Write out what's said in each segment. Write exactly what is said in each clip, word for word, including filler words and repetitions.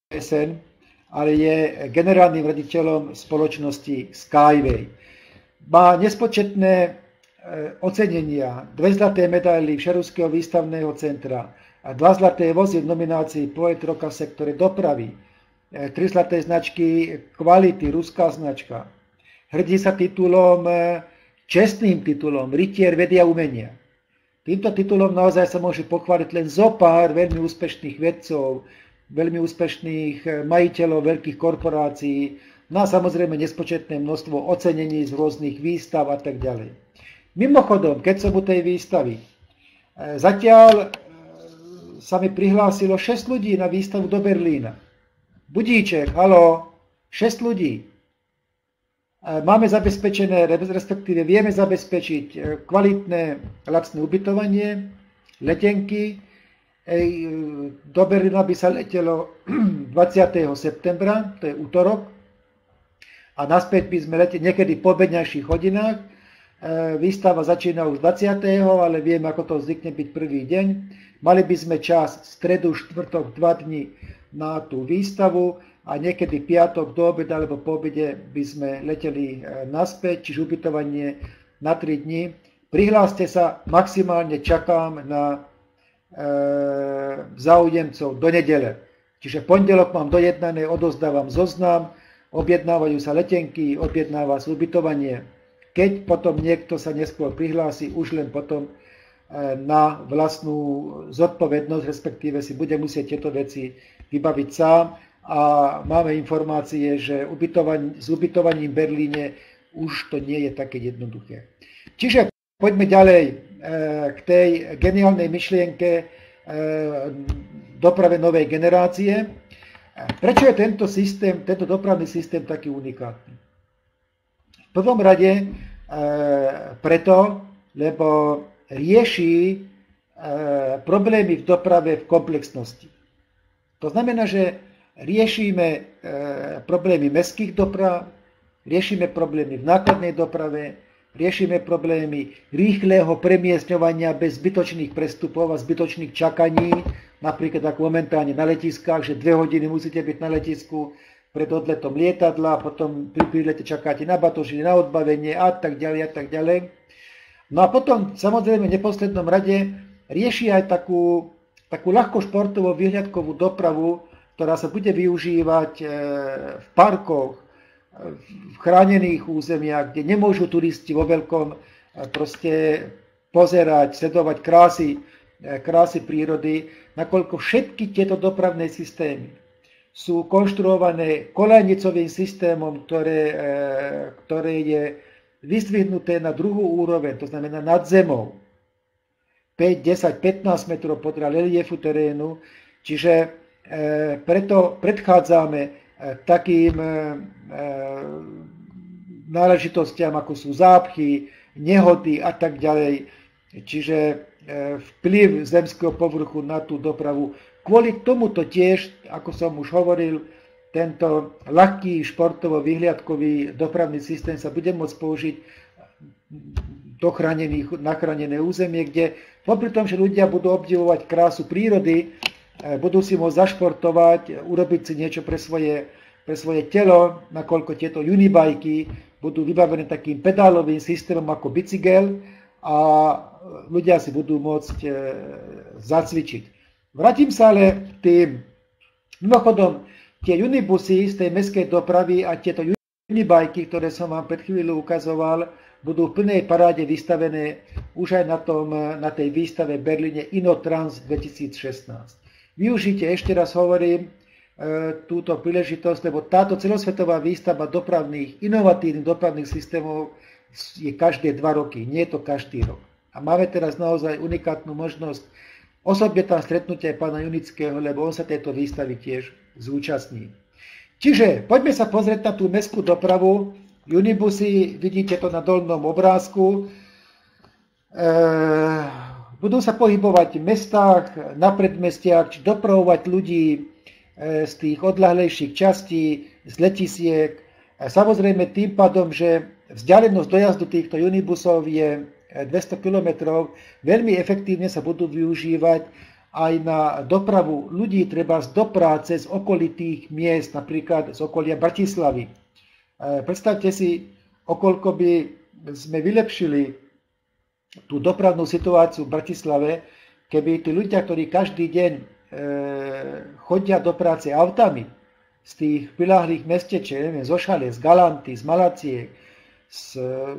es en, ale je generálnym riaditeľom spoločnosti Skyway. Má nespočetné ocenenia, dve zlaté medaily Všerovského výstavného centra a dva zlaté vozy v nominácii Poet roka v sektore dopravy, tri zlaté značky kvality, ruská značka. Hrdí sa titulom, čestným titulom Rytier vedy a umenia. Týmto titulom naozaj sa môže pochváliť len zo pár veľmi úspešných vedcov, veľmi úspešných majiteľov veľkých korporácií, no a samozrejme nespočetné množstvo ocenení z rôznych výstav a tak ďalej. Mimochodom, keď som u tej výstavy, zatiaľ sa mi prihlásilo šesť ľudí na výstavu do Berlína. Budíček, haló, šesť ľudí. Máme zabezpečené, respektíve vieme zabezpečiť kvalitné lacné ubytovanie, letenky. Do Berlína by sa letelo dvadsiateho septembra, to je útorok, a naspäť by sme leteli niekedy po obedňajších hodinách. Výstava začína už dvadsiateho ale vieme, ako to zvykne byť prvý deň. Mali by sme čas stredu, štvrtok, dva dni na tú výstavu a niekedy piatok do obeda alebo po obede by sme leteli naspäť, čiže ubytovanie na tri dni. Prihláste sa, maximálne čakám na e, záujemcov do nedele. Čiže pondelok mám dojednané, odozdávam zoznam, objednávajú sa letenky, objednáva sa ubytovanie. Keď potom niekto sa neskôr prihlási, už len potom na vlastnú zodpovednosť, respektíve si bude musieť tieto veci vybaviť sám. A máme informácie, že ubytovaň, s ubytovaním v Berlíne už to nie je také jednoduché. Čiže poďme ďalej k tej geniálnej myšlienke doprave novej generácie. Prečo je tento systém, tento dopravný systém taký unikátny? V prvom rade e, preto, lebo rieši e, problémy v doprave v komplexnosti. To znamená, že riešime e, problémy mestských doprav, riešime problémy v nákladnej doprave, riešime problémy rýchleho premiestňovania bez zbytočných prestupov a zbytočných čakaní, napríklad ako momentálne na letiskách, že dve hodiny musíte byť na letisku pred odletom lietadla, potom pri prílete čakáte na batožiny, na odbavenie a tak ďalej a tak ďalej. No a potom samozrejme v neposlednom rade rieši aj takú, takú ľahko športovú výhľadkovú dopravu, ktorá sa bude využívať v parkoch, v chránených územiach, kde nemôžu turisti vo veľkom proste pozerať, sledovať krásy, krásy prírody, nakoľko všetky tieto dopravné systémy sú konštruované koľajnicovým systémom, ktoré, ktoré je vyzdvihnuté na druhú úroveň, to znamená nad zemou. päť, desať, pätnásť metrov podľa reliefu terénu, čiže preto predchádzame takým náležitostiam, ako sú zápchy, nehody a tak ďalej. Čiže vplyv zemského povrchu na tú dopravu. Kvôli tomuto tiež, ako som už hovoril, tento ľahký športovo-vyhliadkový dopravný systém sa bude môcť použiť do chránených, na chránené územie, kde popri tom, že ľudia budú obdivovať krásu prírody, budú si môcť zašportovať, urobiť si niečo pre svoje, pre svoje telo, nakoľko tieto unibajky budú vybavené takým pedálovým systémom ako bicykel a ľudia si budú môcť e, zacvičiť. Vrátim sa ale k tým. Mimochodom, tie unibusy z tej mestskej dopravy a tieto unibajky, ktoré som vám pred chvíľou ukazoval, budú v plnej paráde vystavené už aj na, tom, na tej výstave v Berlíne Innotrans dvetisícšestnásť. Využite, ešte raz hovorím, e, túto príležitosť, lebo táto celosvetová výstava dopravných, inovatívnych dopravných systémov je každé dva roky, nie je to každý rok. A máme teraz naozaj unikátnu možnosť osobne tam stretnúť aj pána Junického, lebo on sa tejto výstavy tiež zúčastní. Čiže poďme sa pozrieť na tú mestskú dopravu. Unibusy, vidíte to na dolnom obrázku, e, budú sa pohybovať v mestách, na predmestiach, či dopravovať ľudí e, z tých odľahlejších častí, z letisiek. A samozrejme tým pádom, že vzdialenosť dojazdu týchto unibusov je dvesto kilometrov, veľmi efektívne sa budú využívať aj na dopravu ľudí treba do práce z okolitých miest, napríklad z okolia Bratislavy. Predstavte si, okoľko by sme vylepšili tú dopravnú situáciu v Bratislave, keby tí ľudia, ktorí každý deň e, chodia do práce autami z tých priľahlých mestečiek, neviem, z Ošale, z Galanty, z Malaciek, z,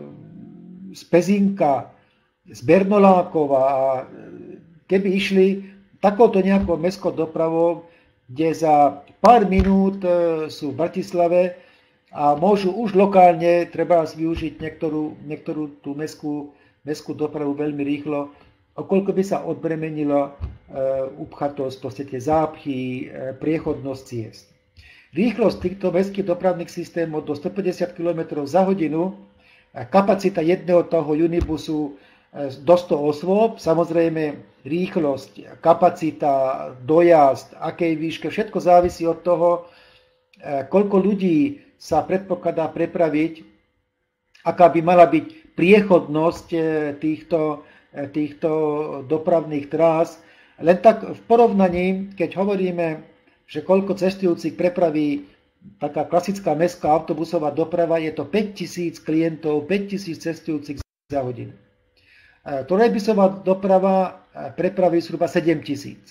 z Pezinka, z Bernolákova, a keby išli takouto nejakou mestskou dopravou, kde za pár minút sú v Bratislave a môžu už lokálne treba využiť niektorú, niektorú tú mestskú, mestskú dopravu veľmi rýchlo, okoľko by sa odbremenilo e, upchatosť, v podstate zápchy, e, priechodnosť ciest. Rýchlosť týchto mestských dopravných systémov do stopäťdesiat kilometrov za hodinu, kapacita jedného toho unibusu do sto osôb, samozrejme rýchlosť, kapacita, dojazd, akej výške, všetko závisí od toho, koľko ľudí sa predpokladá prepraviť, aká by mala byť priechodnosť týchto, týchto dopravných trás. Len tak v porovnaní, keď hovoríme, že koľko cestujúcich prepraví taká klasická mestská autobusová doprava, je to päťtisíc klientov, päťtisíc cestujúcich za hodinu. Trolejbusová doprava prepraví zhruba sedem tisíc.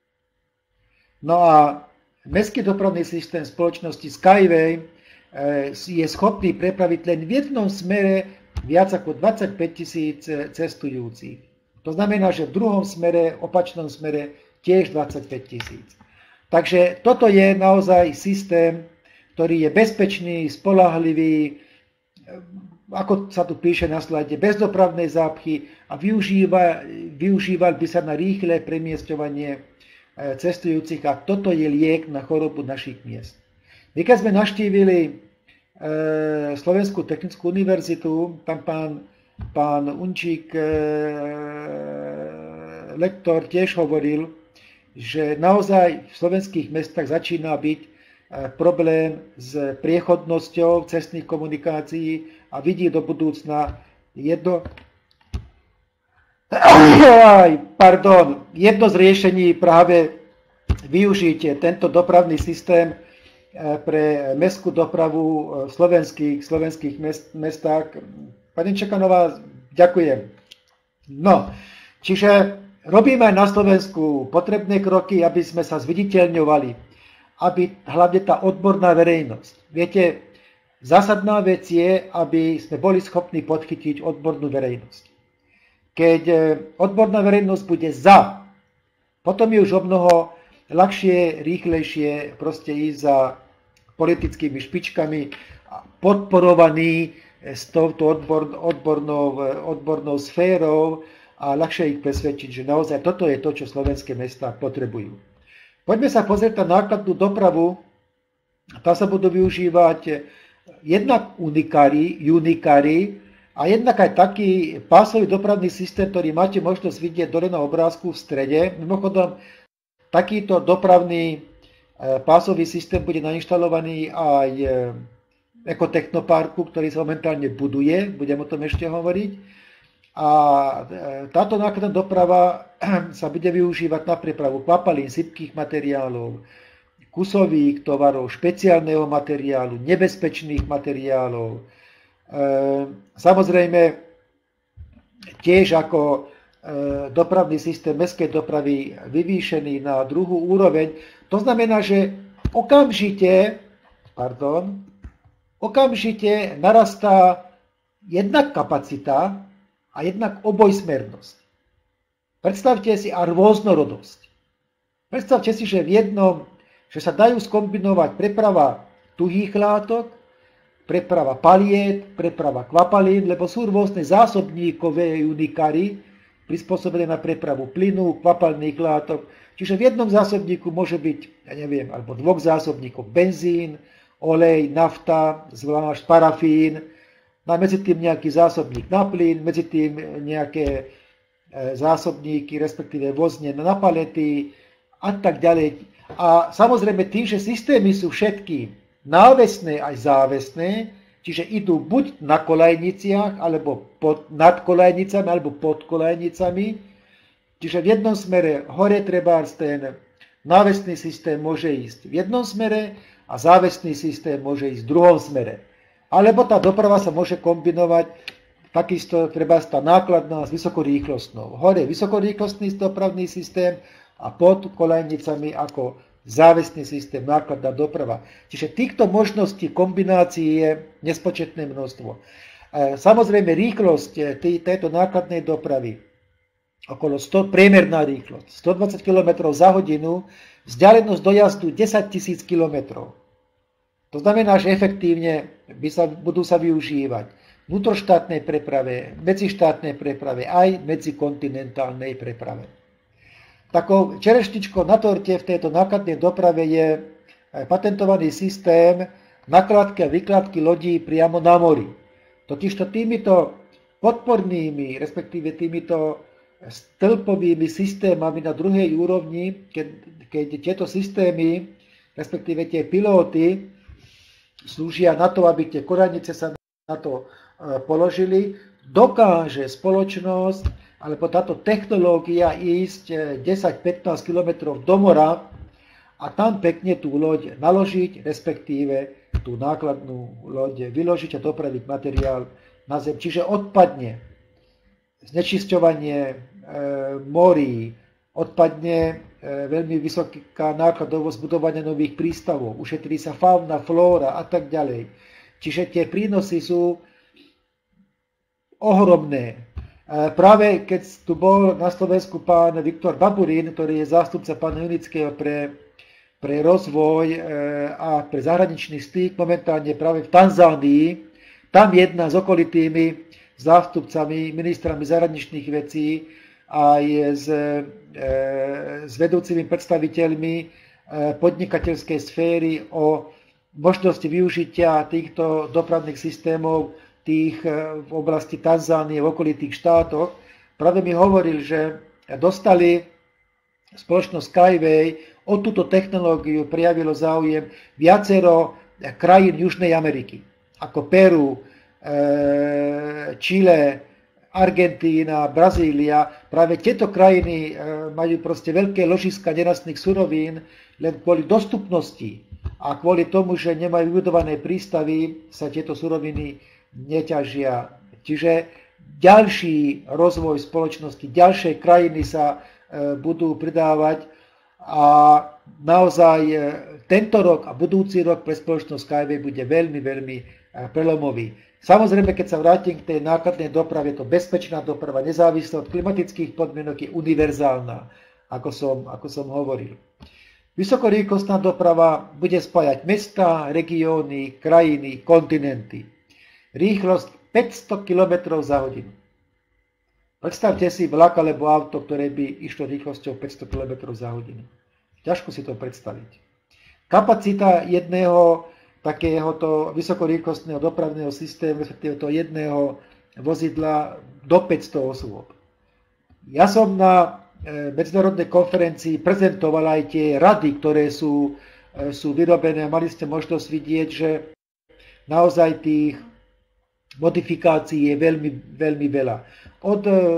No a mestský dopravný systém spoločnosti Skyway je schopný prepraviť len v jednom smere viac ako dvadsaťpäť tisíc cestujúcich. To znamená, že v druhom smere, opačnom smere, tiež dvadsaťpäť tisíc. Takže toto je naozaj systém, ktorý je bezpečný, spoľahlivý, ako sa tu píše na slajde, bez dopravnej zápchy a využíva, využíval by sa na rýchle premiesťovanie cestujúcich, a toto je liek na chorobu našich miest. My keď sme navštívili e, Slovenskú technickú univerzitu, tam pán, pán Unčík, e, lektor, tiež hovoril, že naozaj v slovenských mestách začína byť problém s priechodnosťou cestných komunikácií a vidí do budúcna jedno, pardon, jedno z riešení práve využiť tento dopravný systém pre mestskú dopravu v slovenských, slovenských mest, mestách. Pani Čekanová, ďakujem. No, čiže robíme aj na Slovensku potrebné kroky, aby sme sa zviditeľňovali, aby hlavne tá odborná verejnosť. Viete, zásadná vec je, aby sme boli schopní podchytiť odbornú verejnosť. Keď odborná verejnosť bude za, potom je už o mnoho ľahšie, rýchlejšie proste ísť za politickými špičkami, podporovaní s touto odbor, odbornou, odbornou sférou, a ľahšie ich presvedčiť, že naozaj toto je to, čo slovenské mestá potrebujú. Poďme sa pozrieť na nákladnú dopravu. Tam sa budú využívať jednak unikári, unikári a jednak aj taký pásový dopravný systém, ktorý máte možnosť vidieť dole na obrázku v strede. Mimochodom, takýto dopravný pásový systém bude nainštalovaný aj v ekotechnoparku, ktorý sa momentálne buduje. Budem o tom ešte hovoriť. A táto nákladná doprava sa bude využívať na prepravu kvapalín, sypkých materiálov, kusových tovarov, špeciálneho materiálu, nebezpečných materiálov. Samozrejme, tiež ako dopravný systém mestskej dopravy vyvýšený na druhú úroveň. To znamená, že okamžite, pardon, okamžite narastá jednak kapacita a jednak obojsmernosť. Predstavte si a rôznorodosť. Predstavte si, že v jednom, že sa dajú skombinovať preprava tuhých látok, preprava paliet, preprava kvapalín, lebo sú rôzne zásobníkové unikári, prispôsobené na prepravu plynu, kvapalných látok. Čiže v jednom zásobníku môže byť, ja neviem, alebo dvoch zásobníkov benzín, olej, nafta, zvlášť parafín, a medzi tým nejaký zásobník na plyn, medzi tým nejaké zásobníky, respektíve vozne na palety a tak ďalej. A samozrejme tým, že systémy sú všetky návesné aj závesné, čiže idú buď na kolejniciach, alebo pod, nad kolejnicami, alebo pod kolejnicami, Čiže v jednom smere hore trebárs ten návesný systém môže ísť v jednom smere a závesný systém môže ísť v druhom smere. Alebo tá doprava sa môže kombinovať, takisto trebárs tá nákladná s vysokorýchlostnou. Hore vysokorýchlostný dopravný systém a pod koľajnicami ako závesný systém, nákladná doprava. Čiže týchto možností kombinácií je nespočetné množstvo. Samozrejme rýchlosť tejto nákladnej dopravy, okolo sto, priemerná rýchlosť, stodvadsať kilometrov za hodinu, vzdialenosť dojazdu desaťtisíc kilometrov. To znamená, že efektívne by sa, budú sa využívať vnútroštátnej preprave, medzištátnej preprave, aj medzikontinentálnej preprave. Takou čerešničkou na torte v tejto nákladnej doprave je patentovaný systém nakladky a vykladky lodí priamo na mori. Totižto týmito podpornými, respektíve týmito stĺpovými systémami na druhej úrovni, keď, keď tieto systémy, respektíve tie pilóty, slúžia na to, aby tie koľajnice sa na to položili, dokáže spoločnosť alebo táto technológia ísť desať pätnásť kilometrov do mora a tam pekne tú loď naložiť, respektíve tú nákladnú loď vyložiť a dopraviť materiál na zem. Čiže odpadne znečisťovanie e, morí, odpadne e, veľmi vysoká nákladovosť budovania nových prístavov, ušetrí sa fauna, flóra a tak ďalej. Čiže tie prínosy sú ohromné. Práve keď tu bol na Slovensku pán Viktor Baburín, ktorý je zástupca pána Junického pre, pre rozvoj a pre zahraničný styk, momentálne práve v Tanzánii, tam jedna s okolitými zástupcami, ministrami zahraničných vecí aj s, s vedúcimi predstaviteľmi podnikateľskej sféry o možnosti využitia týchto dopravných systémov tých v oblasti Tanzánie, v okolitých štátoch. Práve mi hovoril, že dostali spoločnosť Skyway o túto technológiu, prijavilo záujem viacero krajín Južnej Ameriky, ako Peru, Čile, Argentína, Brazília. Práve tieto krajiny majú proste veľké ložiska nerastných surovín, len kvôli dostupnosti a kvôli tomu, že nemajú vybudované prístavy, sa tieto suroviny neťažia. Čiže ďalší rozvoj spoločnosti, ďalšie krajiny sa e, budú pridávať a naozaj e, tento rok a budúci rok pre spoločnosť Skyway bude veľmi, veľmi e, prelomový. Samozrejme, keď sa vrátim k tej nákladnej doprave, je to bezpečná doprava, nezávislá od klimatických podmienok, je univerzálna, ako som, ako som hovoril. Vysokorýchlostná doprava bude spájať mestá, regióny, krajiny, kontinenty. Rýchlosť päťsto kilometrov za hodinu. Predstavte si vlak alebo auto, ktoré by išlo rýchlosťou päťsto kilometrov za hodinu. Ťažko si to predstaviť. Kapacita jedného takéhoto vysokorýchlostného dopravného systému, respektíve toho jedného vozidla do päťsto osôb. Ja som na medzinárodnej konferencii prezentoval aj tie rady, ktoré sú, sú vyrobené a mali ste možnosť vidieť, že naozaj tých modifikácií je veľmi, veľmi veľa. Od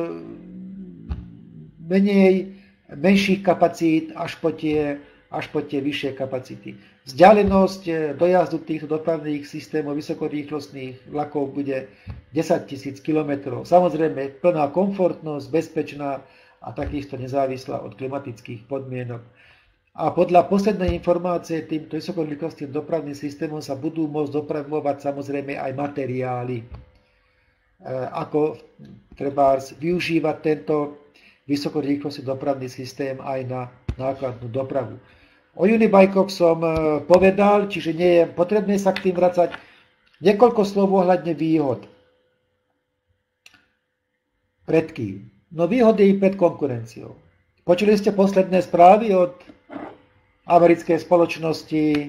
menej, menších kapacít až po tie, až po tie vyššie kapacity. Vzdialenosť dojazdu týchto dopravných systémov vysokorýchlostných vlakov bude desaťtisíc kilometrov. Samozrejme plná komfortnosť, bezpečná a takisto nezávislá od klimatických podmienok. A podľa poslednej informácie týmto vysokorýchlostným dopravným systémom sa budú môcť dopravovať samozrejme aj materiály. Ako trebárs využívať tento vysokorýchlostný dopravný systém aj na nákladnú dopravu. O Unibajkoch som povedal, čiže nie je potrebné sa k tým vracať. Niekoľko slov ohľadne výhod. Pred kým? No výhody pred konkurenciou. Počuli ste posledné správy od americkej spoločnosti,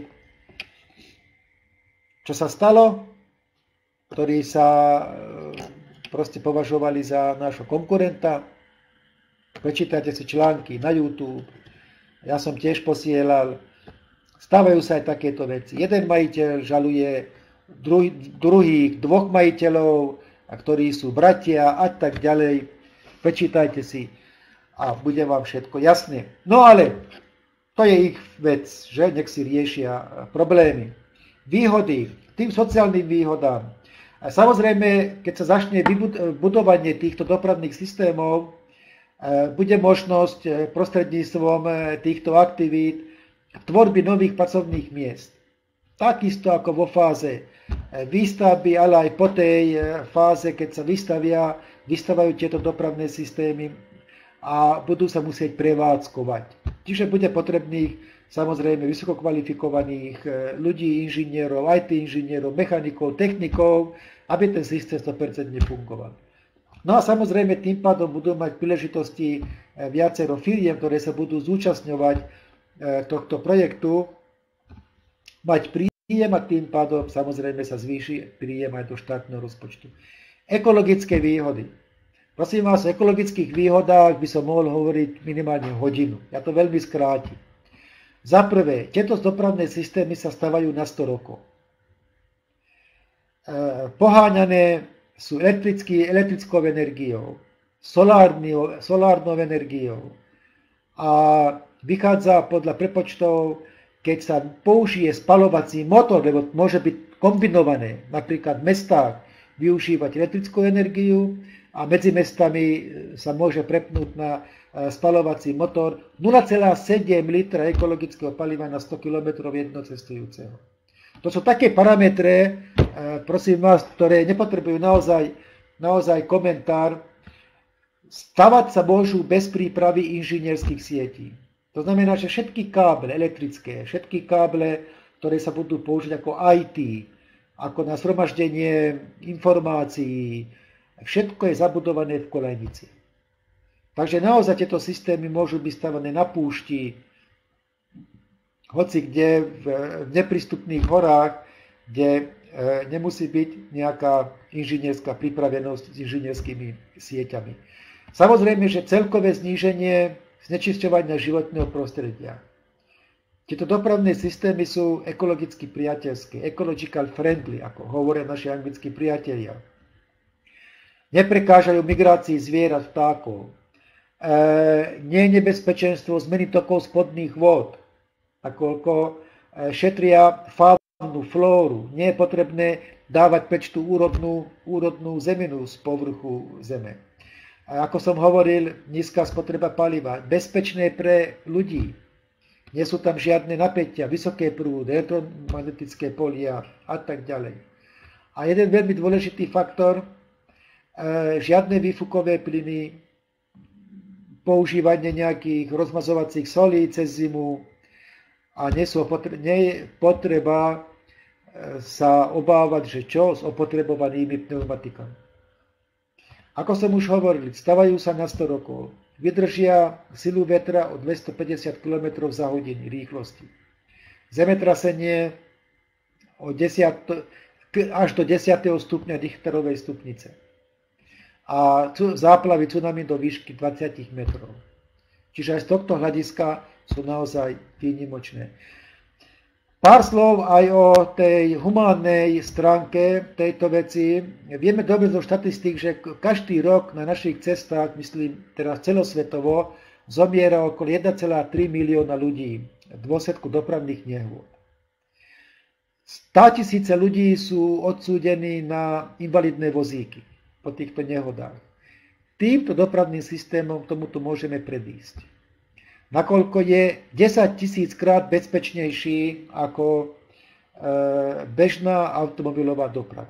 čo sa stalo, ktorí sa proste považovali za nášho konkurenta. Prečítajte si články na YouTube. Ja som tiež posielal. Stávajú sa aj takéto veci. Jeden majiteľ žaluje druhý, druhých dvoch majiteľov, ktorí sú bratia a tak ďalej. Prečítajte si. a bude vám všetko jasné. No ale to je ich vec, že nech si riešia problémy. Výhody, tým sociálnym výhodám. A samozrejme, keď sa začne budovanie týchto dopravných systémov, bude možnosť prostredníctvom týchto aktivít tvorby nových pracovných miest. Takisto ako vo fáze výstavby, ale aj po tej fáze, keď sa vystavia, vystavajú tieto dopravné systémy a budú sa musieť prevádzkovať. Čiže bude potrebných samozrejme vysoko kvalifikovaných ľudí, inžinierov, í té inžinierov, mechanikov, technikov, aby ten systém sto percent fungoval. No a samozrejme tým pádom budú mať príležitosti viacero firiem, ktoré sa budú zúčastňovať tohto projektu, mať príjem a tým pádom samozrejme sa zvýši príjem aj do štátneho rozpočtu. Ekologické výhody. Prosím vás, o ekologických výhodách by som mohol hovoriť minimálne hodinu. Ja to veľmi skrátim. Za prvé, tieto dopravné systémy sa stavajú na sto rokov. Poháňané sú elektrickou energiou, solárnou energiou a vychádza podľa prepočtov, keď sa použije spalovací motor, lebo môže byť kombinované, napríklad v mestách využívať elektrickú energiu a medzi mestami sa môže prepnúť na spalovací motor nula celá sedem litra ekologického paliva na sto kilometrov jednocestujúceho. To sú také parametre, prosím vás, ktoré nepotrebujú naozaj, naozaj komentár. Stavať sa môžu bez prípravy inžinierských sietí. To znamená, že všetky káble elektrické, všetky káble, ktoré sa budú použiť ako í té, ako na zhromaždenie informácií, všetko je zabudované v kolejnici. Takže naozaj tieto systémy môžu byť stavané na púšti, hoci kde v neprístupných horách, kde nemusí byť nejaká inžinierská pripravenosť s inžinierskými sieťami. Samozrejme, že celkové zníženie znečisťovania životného prostredia. Tieto dopravné systémy sú ekologicky priateľské, ecological friendly, ako hovoria naši anglickí priatelia. Neprekážajú migrácii zvierat, vtákov. E, nie je nebezpečenstvo zmeny tokov spodných vôd, nakoľko šetria faunu, flóru. Nie je potrebné dávať preč tú úrodnú, úrodnú zeminu z povrchu zeme. A ako som hovoril, nízka spotreba paliva, bezpečné pre ľudí. Nie sú tam žiadne napätia, vysoké prúdy, elektromagnetické polia a tak ďalej. A jeden veľmi dôležitý faktor, žiadne výfukové plyny, používanie nejakých rozmazovacích solí cez zimu a nie je potreba sa obávať, že čo s opotrebovanými pneumatikami. Ako som už hovoril, stavajú sa na sto rokov. Vydržia silu vetra o dvestopäťdesiat kilometrov za hodinu rýchlosti. Zemetrasenie o desať, až do desiateho stupňa Richterovej stupnice. A záplavy tsunami do výšky dvadsať metrov. Čiže aj z tohto hľadiska sú naozaj výnimočné. Pár slov aj o tej humánnej stránke tejto veci. Vieme dobre zo štatistík, že každý rok na našich cestách, myslím teraz celosvetovo, zomiera okolo jeden celá tri milióna ľudí v dôsledku dopravných nehôd. Státisíce ľudí sú odsúdení na invalidné vozíky po týchto nehodách. Týmto dopravným systémom tomuto môžeme predísť. Nakoľko je desaťtisíc krát bezpečnejší ako bežná automobilová doprava.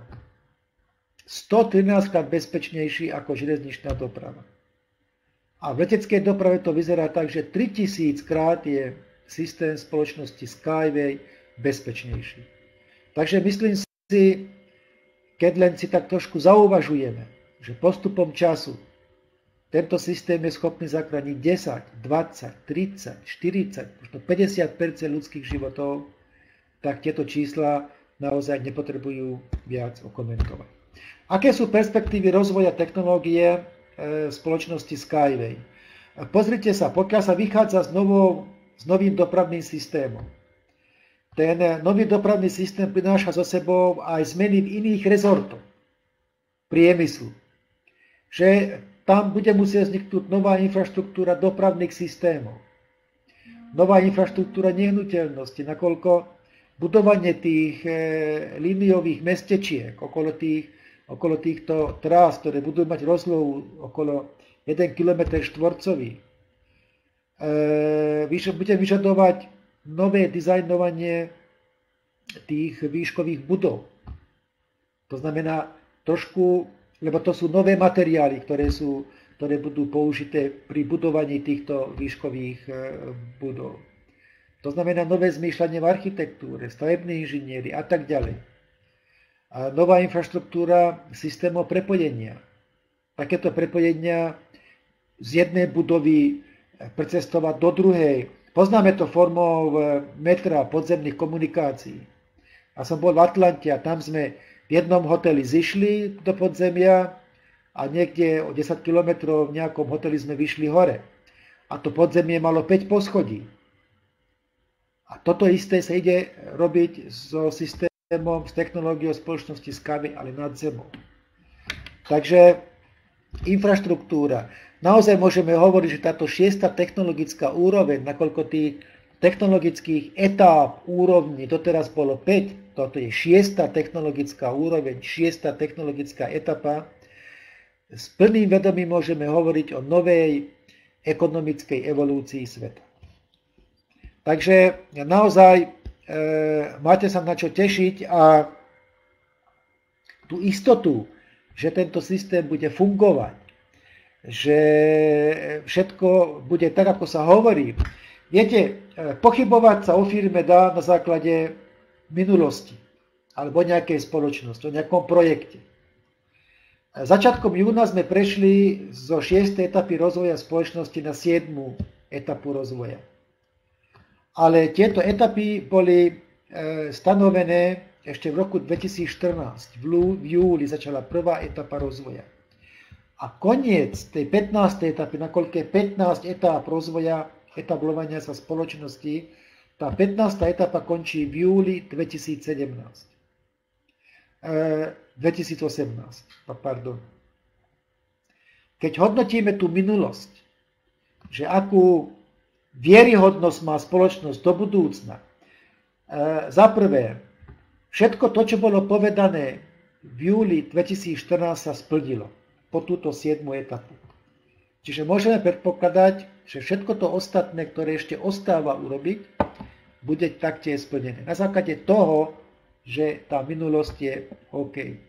stotrinásť krát bezpečnejší ako železničná doprava. A v leteckej doprave to vyzerá tak, že tritisíc krát je systém spoločnosti Skyway bezpečnejší. Takže myslím si, keď len si tak trošku zauvažujeme, že postupom času tento systém je schopný zachrániť desať, dvadsať, tridsať, štyridsať, možno päťdesiat percent ľudských životov, tak tieto čísla naozaj nepotrebujú viac okomentovať. Aké sú perspektívy rozvoja technológie e, spoločnosti Skyway? Pozrite sa, pokiaľ sa vychádza s, novou, s novým dopravným systémom, ten nový dopravný systém prináša so sebou aj zmeny v iných rezortoch priemyslu. Že tam bude musieť vzniknúť nová infraštruktúra dopravných systémov. Nová infraštruktúra nehnuteľnosti, nakoľko budovanie tých e, líniových mestečiek okolo, tých, okolo týchto trás, ktoré budú mať rozlohu okolo jeden kilometer štvorcový, e, bude vyžadovať nové dizajnovanie tých výškových budov. To znamená trošku, lebo to sú nové materiály, ktoré, sú, ktoré budú použité pri budovaní týchto výškových e, budov. To znamená nové zmýšľanie v architektúre, stavební inžinieri a tak ďalej. A nová infraštruktúra systémov prepojenia. Takéto prepojenia z jednej budovy precestovať do druhej. Poznáme to formou metra, podzemných komunikácií. A som bol v Atlante a tam sme v jednom hoteli zišli do podzemia a niekde o desať kilometrov v nejakom hoteli sme vyšli hore. A to podzemie malo päť poschodí. A toto isté sa ide robiť so systémom, s technológiou spoločnosti Skyway, ale nad zemou. Takže infraštruktúra. Naozaj môžeme hovoriť, že táto šiesta technologická úroveň, nakoľko tých technologických etáp úrovní doteraz bolo päť, toto je šiesta technologická úroveň, šiesta technologická etapa, s plným vedomím môžeme hovoriť o novej ekonomickej evolúcii sveta. Takže naozaj e, máte sa na čo tešiť a tú istotu, že tento systém bude fungovať, že všetko bude tak, ako sa hovorí. Viete, pochybovať sa o firme dá na základe minulosti alebo nejakej spoločnosti, o nejakom projekte. Začiatkom júna sme prešli zo šiestej etapy rozvoja spoločnosti na siedmu etapu rozvoja. Ale tieto etapy boli stanovené ešte v roku dvetisícštrnásť. V júli začala prvá etapa rozvoja. A koniec tej pätnástej etapy, nakoľko je pätnásť etap rozvoja, etablovania sa spoločnosti, tá pätnásta etapa končí v júli dvetisícsedemnásť. E, dvetisícosemnásť, pardon. Keď hodnotíme tú minulosť, že akú vieryhodnosť má spoločnosť do budúcna, e, za prvé, všetko to, čo bolo povedané v júli dvetisícštrnásť sa splnilo po túto siedmu etapu. Čiže môžeme predpokladať, že všetko to ostatné, ktoré ešte ostáva urobiť, bude taktiež splnené. Na základe toho, že tá minulosť je OK. E,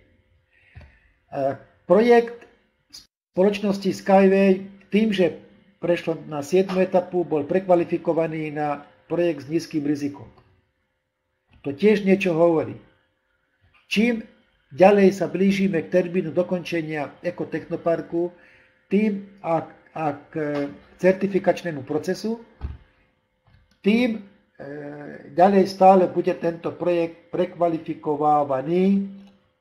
projekt spoločnosti Skyway tým, že prešlo na siedmu etapu, bol prekvalifikovaný na projekt s nízkym rizikom. To tiež niečo hovorí. Čím ďalej sa blížime k termínu dokončenia ekotechnoparku, tým a, a k certifikačnému procesu, tým e, ďalej stále bude tento projekt prekvalifikovaný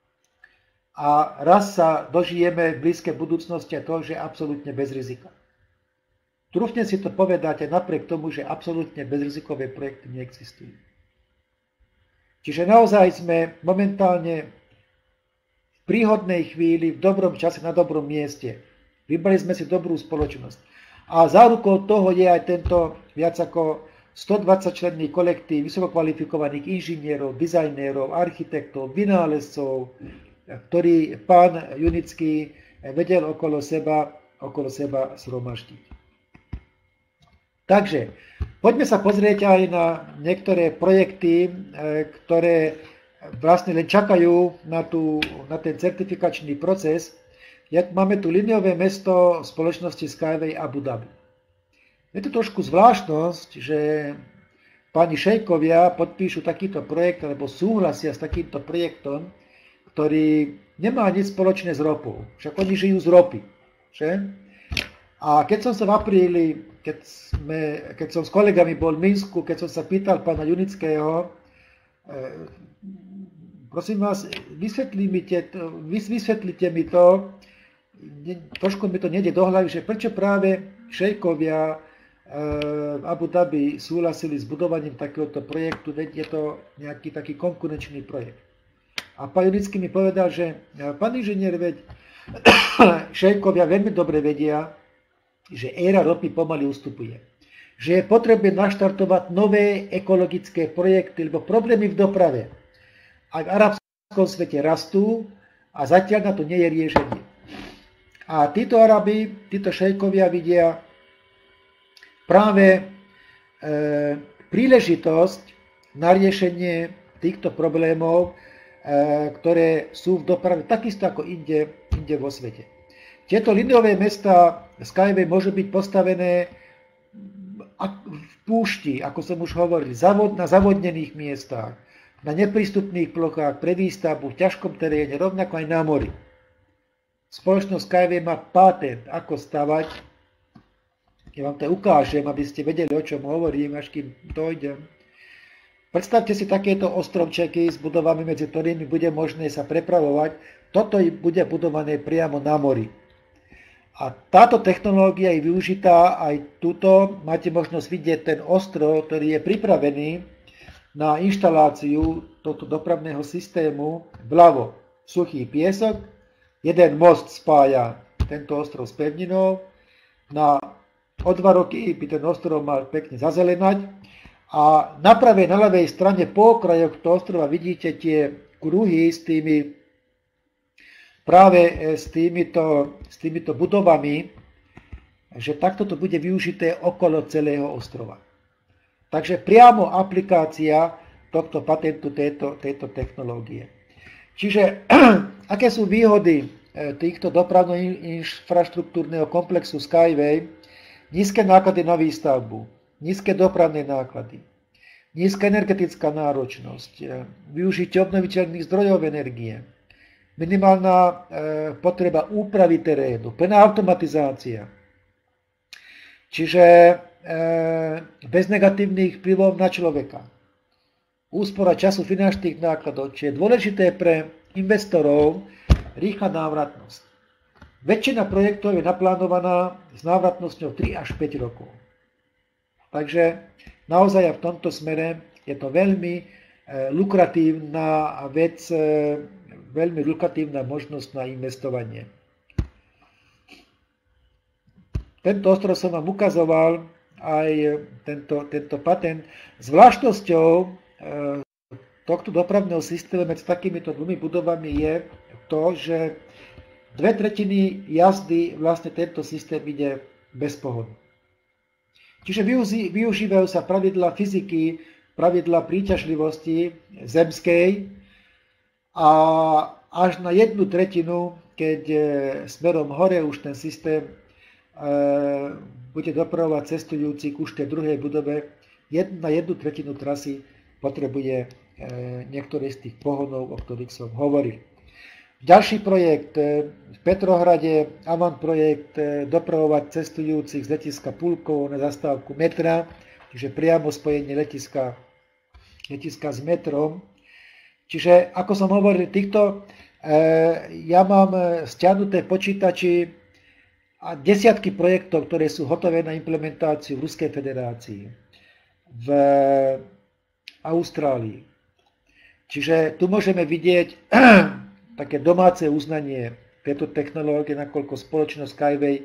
a raz sa dožijeme v blízkej budúcnosti a toho, že je absolútne bez rizika. Trúfne si to povedáte napriek tomu, že absolútne bezrizikové projekty neexistujú. Čiže naozaj sme momentálne v príhodnej chvíli, v dobrom čase, na dobrom mieste. Vybrali sme si dobrú spoločnosť. A zárukou toho je aj tento viac ako stodvadsaťčlenný kolektív vysoko kvalifikovaných inžinierov, dizajnérov, architektov, vynálezcov, ktorý pán Junický vedel okolo seba, okolo seba zhromaždiť. Takže poďme sa pozrieť aj na niektoré projekty, ktoré vlastne len čakajú na, tú, na ten certifikačný proces. Jak máme tu liniové mesto spoločnosti Skyway Abu Dhabi. Je to trošku zvláštnosť, že páni šejkovia podpíšu takýto projekt, alebo súhlasia s takýmto projektom, ktorý nemá nič spoločné s ropou. Však oni žijú z ropy. Že? A keď som sa v apríli, keď, sme, keď som s kolegami bol v Minsku, keď som sa pýtal pána Junického, e, prosím vás, vysvetlite, vysvetlite mi to, trošku mi to nejde do hlavy, že prečo práve šejkovia v Abu Dhabi súhlasili s budovaním takéhoto projektu, veď je to nejaký taký konkurenčný projekt. A pán Jurický mi povedal, že pán inžinier, veď šejkovia veľmi dobre vedia, že éra ropy pomaly ustupuje. Že je potrebné naštartovať nové ekologické projekty, lebo problémy v doprave aj v arabskom svete rastú a zatiaľ na to nie je riešenie. A títo Arabi, títo šejkovia vidia práve e, príležitosť na riešenie týchto problémov, e, ktoré sú v doprave takisto ako inde, inde vo svete. Tieto liniové mestá Skyway môžu byť postavené v púšti, ako som už hovoril, na zavodnených miestach, na neprístupných plochách, pre výstavbu, v ťažkom teréne, rovnako aj na mori. Spoločnosť Skyway má patent, ako stavať. Ja vám to ukážem, aby ste vedeli, o čom hovorím, až kým dojdem. Predstavte si takéto ostrovčeky s budovami, medzi ktorými bude možné sa prepravovať. Toto bude budované priamo na mori. A táto technológia je využitá aj tuto. Máte možnosť vidieť ten ostrov, ktorý je pripravený na inštaláciu tohto dopravného systému. Vľavo suchý piesok, jeden most spája tento ostrov s pevninou. Na, o dva roky by ten ostrov mal pekne zazelenať. A na pravej, na ľavej strane po okrajoch toho ostrova vidíte tie kruhy s tými práve s týmito, s týmito budovami, že takto to bude využité okolo celého ostrova. Takže priamo aplikácia tohto patentu tejto, tejto technológie. Čiže aké sú výhody týchto dopravno-infraštruktúrneho komplexu Skyway? Nízke náklady na výstavbu, nízke dopravné náklady, nízka energetická náročnosť, využitie obnoviteľných zdrojov energie, minimálna e, potreba úpravy terénu, plná automatizácia. Čiže e, bez negatívnych vplyvov na človeka. Úspora času finančných nákladov, čo je dôležité pre investorov, rýchla návratnosť. Väčšina projektov je naplánovaná s návratnosťou tri až päť rokov. Takže naozaj v tomto smere je to veľmi e, lukratívna vec, e, veľmi lukratívna možnosť na investovanie. Tento ostrov som vám ukazoval, aj tento, tento patent. Zvláštnosťou e, tohto dopravného systému medzi takýmito dvomi budovami je to, že dve tretiny jazdy vlastne tento systém ide bez pohodu. Čiže využívajú sa pravidlá fyziky, pravidlá príťažlivosti zemskej a až na jednu tretinu, keď smerom hore už ten systém e, bude dopravovať cestujúcich už v tej druhej budove, jed, na jednu tretinu trasy potrebuje e, niektoré z tých pohonov, o ktorých som hovoril. Ďalší projekt v Petrohrade, Avant projekt, dopravovať cestujúcich z letiska Púlkovo na zastávku metra, čiže priamo spojenie letiska, letiska s metrom. Čiže, ako som hovoril, týchto, e, ja mám stiahnuté v počítači a desiatky projektov, ktoré sú hotové na implementáciu v Ruskej federácii, v Austrálii. Čiže tu môžeme vidieť také domáce uznanie tejto technológie, nakoľko spoločnosť Skyway, e,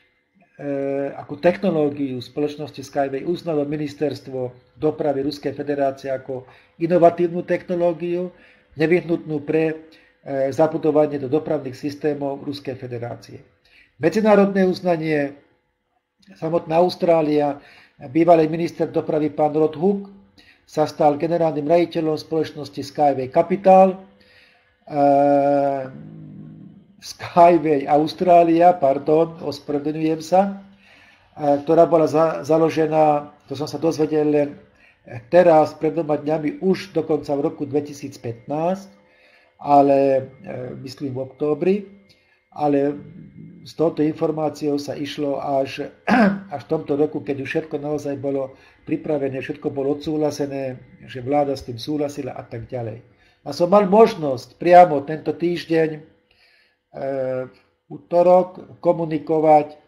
ako technológiu spoločnosti Skyway uznalo ministerstvo dopravy Ruskej federácie ako inovatívnu technológiu, nevyhnutnú pre e, zabudovanie do dopravných systémov Ruskej federácie. Medzinárodné uznanie, samotná Austrália, bývalý minister dopravy pán Rod Hook sa stal generálnym riaditeľom spoločnosti Skyway Capital, Uh, Skyway Austrália, pardon, ospravedlňujem sa, uh, ktorá bola za, založená, to som sa dozvedel len teraz, pred dvoma dňami, už dokonca v roku dvetisícpätnásť, ale uh, myslím v októbri, ale s touto informáciou sa išlo až, až v tomto roku, keď už všetko naozaj bolo pripravené, všetko bolo odsúhlasené, že vláda s tým súhlasila a tak ďalej. A som mal možnosť priamo tento týždeň e, v útorok komunikovať e,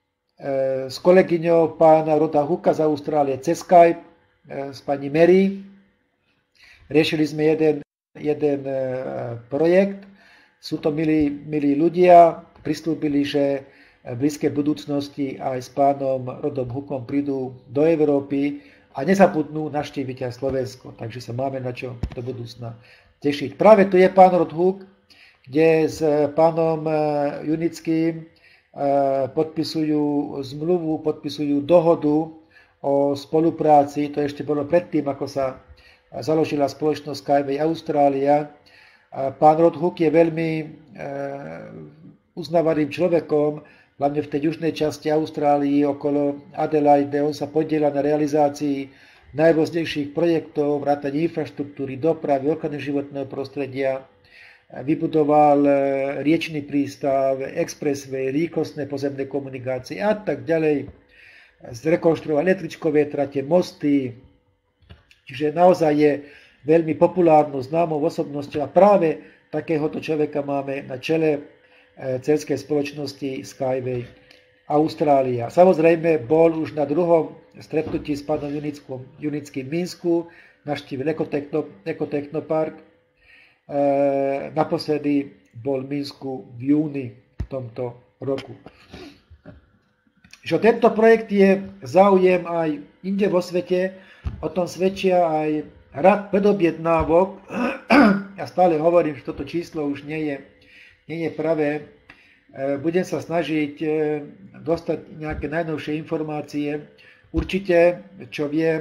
s kolegyňou pána Roda Hooka z Austrálie cez Skype, e, s pani Mary. Riešili sme jeden jeden projekt. Sú to milí, milí ľudia, prislúbili, že v blízkej budúcnosti aj s pánom Rodom Hukom prídu do Európy a nezabudnú navštíviť aj Slovensko. Takže sa máme na čo do budúcna tešiť. Práve tu je pán Rod Huk, kde s pánom Junickým podpisujú zmluvu, podpisujú dohodu o spolupráci. To ešte bolo predtým, ako sa založila spoločnosť Skyway Australia. Pán Rod Huk je veľmi uznávaným človekom, hlavne v tej južnej časti Austrálii okolo Adelaide. On sa podieľa na realizácii najrôznejších projektov, vrátane infraštruktúry, dopravy, ochrany životného prostredia. Vybudoval riečny prístav, expressway, rýchlostné pozemné komunikácie a tak ďalej. Zrekonštruoval električkové trate, mosty. Čiže naozaj je veľmi populárnou, známou osobnosťou a práve takéhoto človeka máme na čele dcérskej spoločnosti Skyway Austrália. Samozrejme, bol už na druhom stretnutí s pánom Junickým v Minsku, navštívil Ekotechnopark. E, naposledy bol v Minsku v júni v tomto roku. Že tento projekt je záujem aj inde vo svete, o tom svedčia aj rad predobjednávok. Ja stále hovorím, že toto číslo už nie je nie je pravé. Budem sa snažiť dostať nejaké najnovšie informácie. Určite, čo viem,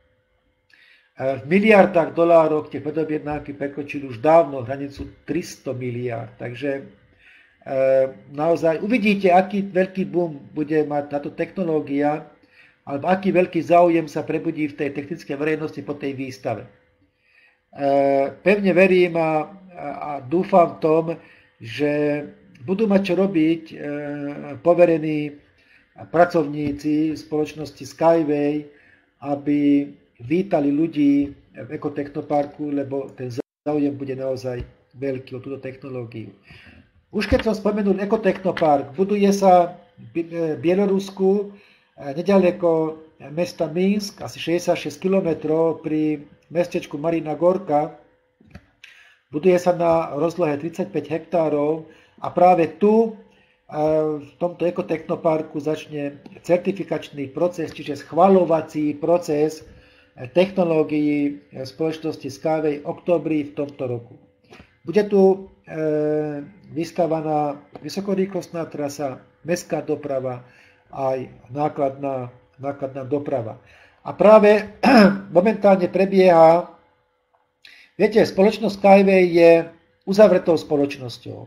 v miliardách dolárov tie predobjednávky prekročili už dávno hranicu tristo miliárd. Takže naozaj uvidíte, aký veľký boom bude mať táto technológia, alebo aký veľký záujem sa prebudí v tej technickej verejnosti po tej výstave. Pevne verím a, a dúfam v tom, že budú mať čo robiť e, poverení pracovníci spoločnosti Skyway, aby vítali ľudí v Ekotechnoparku, lebo ten záujem bude naozaj veľký o túto technológiu. Už keď som spomenul Ekotechnopark, buduje sa v Bielorusku nedaleko mesta Minsk, asi šesťdesiatšesť kilometrov pri mestečku Marina Gorka. Buduje sa na rozlohe tridsaťpäť hektárov a práve tu v tomto ekotechnoparku začne certifikačný proces, čiže schvaľovací proces technológií spoločnosti Skyway v októbri v tomto roku. Bude tu vystavaná vysokorýchlostná trasa, mestská doprava aj nákladná, nákladná doprava. A práve momentálne prebieha. Viete, spoločnosť Skyway je uzavretou spoločnosťou. E,